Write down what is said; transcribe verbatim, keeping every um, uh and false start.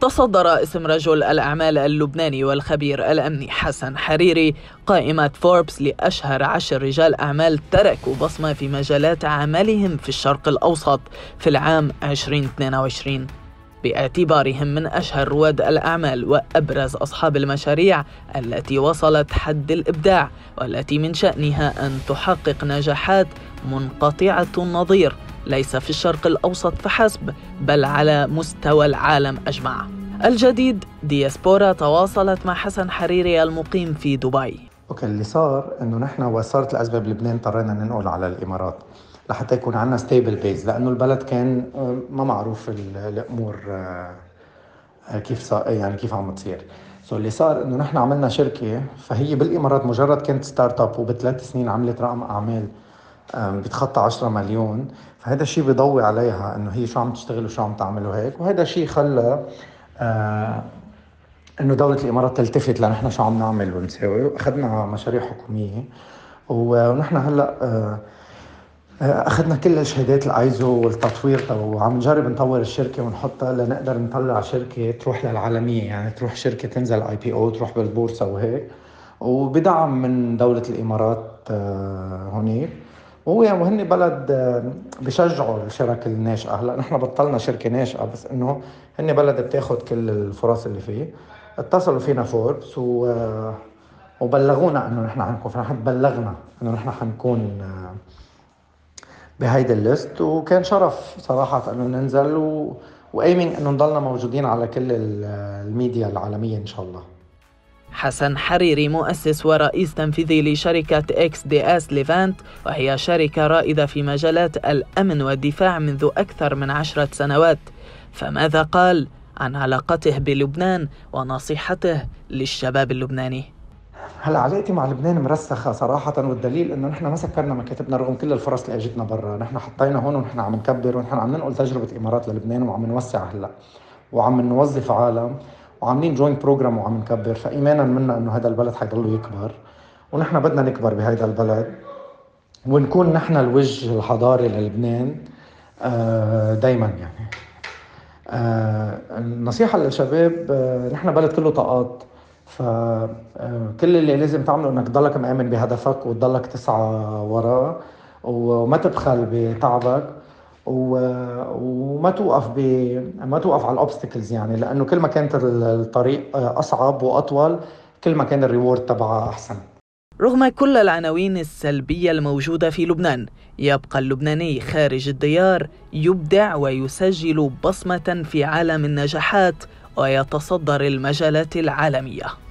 تصدر اسم رجل الأعمال اللبناني والخبير الأمني حسن حريري قائمة فوربس لأشهر عشر رجال أعمال تركوا بصمة في مجالات عملهم في الشرق الأوسط في العام ألفين واثنين وعشرين، باعتبارهم من أشهر رواد الأعمال وأبرز أصحاب المشاريع التي وصلت حد الإبداع، والتي من شأنها أن تحقق نجاحات منقطعة النظير ليس في الشرق الأوسط فحسب بل على مستوى العالم أجمع. الجديد دياسبورا تواصلت مع حسن حريري المقيم في دبي. اوكي، اللي صار انه نحن وصارت الازمه بلبنان اضطرينا ننقل على الامارات لحتى يكون عندنا ستيبل بيز، لانه البلد كان ما معروف الامور كيف صار، يعني كيف عم تصير. سو اللي صار انه نحن عملنا شركه، فهي بالامارات مجرد كانت ستارت اب وبثلاث سنين عملت رقم اعمال بتخطى عشرة مليون، فهذا الشيء بيضوي عليها انه هي شو عم تشتغل وشو عم تعمل وهيك، وهذا الشيء خلى آه انه دولة الامارات تلتفت لنحن شو عم نعمل ونسوي. اخذنا مشاريع حكومية ونحن هلا آه اخذنا كل الشهادات الايزو والتطوير، وعم نجرب نطور الشركة ونحطها لنقدر نطلع شركة تروح للعالمية، يعني تروح شركة تنزل اي بي او تروح بالبورصة وهيك، وبدعم من دولة الامارات آه هونيك. وهن بلد بشجعوا الشركة الناشئة. هلا نحن بطلنا شركة ناشئة، بس انه هن بلد بتاخد كل الفرص اللي فيه. اتصلوا فينا فوربس و... وبلغونا انه نحن حنكون، فنحن بلغنا انه نحن حنكون بهيدا الليست، وكان شرف صراحة انه ننزل و... وايمين انه نضلنا موجودين على كل الميديا العالمية ان شاء الله. حسن حريري مؤسس ورئيس تنفيذي لشركة إكس دي إس ليفانت، وهي شركة رائدة في مجالات الأمن والدفاع منذ أكثر من عشرة سنوات. فماذا قال عن علاقته بلبنان ونصيحته للشباب اللبناني؟ هلا علاقتي مع لبنان مرسخة صراحة، والدليل انه نحن ما سكرنا مكاتبنا رغم كل الفرص اللي اجتنا برا. نحن حطينا هون ونحن عم نكبر، ونحن عم ننقل تجربة الامارات للبنان، وعم نوسع هلا وعم نوظف عالم وعاملين جوينت بروجرام وعم نكبر. فايمانا منا انه هذا البلد حيضل يكبر، ونحن بدنا نكبر بهذا البلد ونكون نحن الوجه الحضاري للبنان دايما. يعني النصيحة للشباب، نحن بلد كله طاقات، فكل اللي لازم تعمله انك تضلك مآمن بهدفك وتضلك تسعى وراه، وما تبخل بتعبك، وما توقف ب ما توقف على الاوبستكلز، يعني لانه كل ما كانت الطريق اصعب واطول كل ما كان الريورد تبعها احسن. رغم كل العناوين السلبية الموجودة في لبنان، يبقى اللبناني خارج الديار يبدع ويسجل بصمة في عالم النجاحات ويتصدر المجالات العالمية.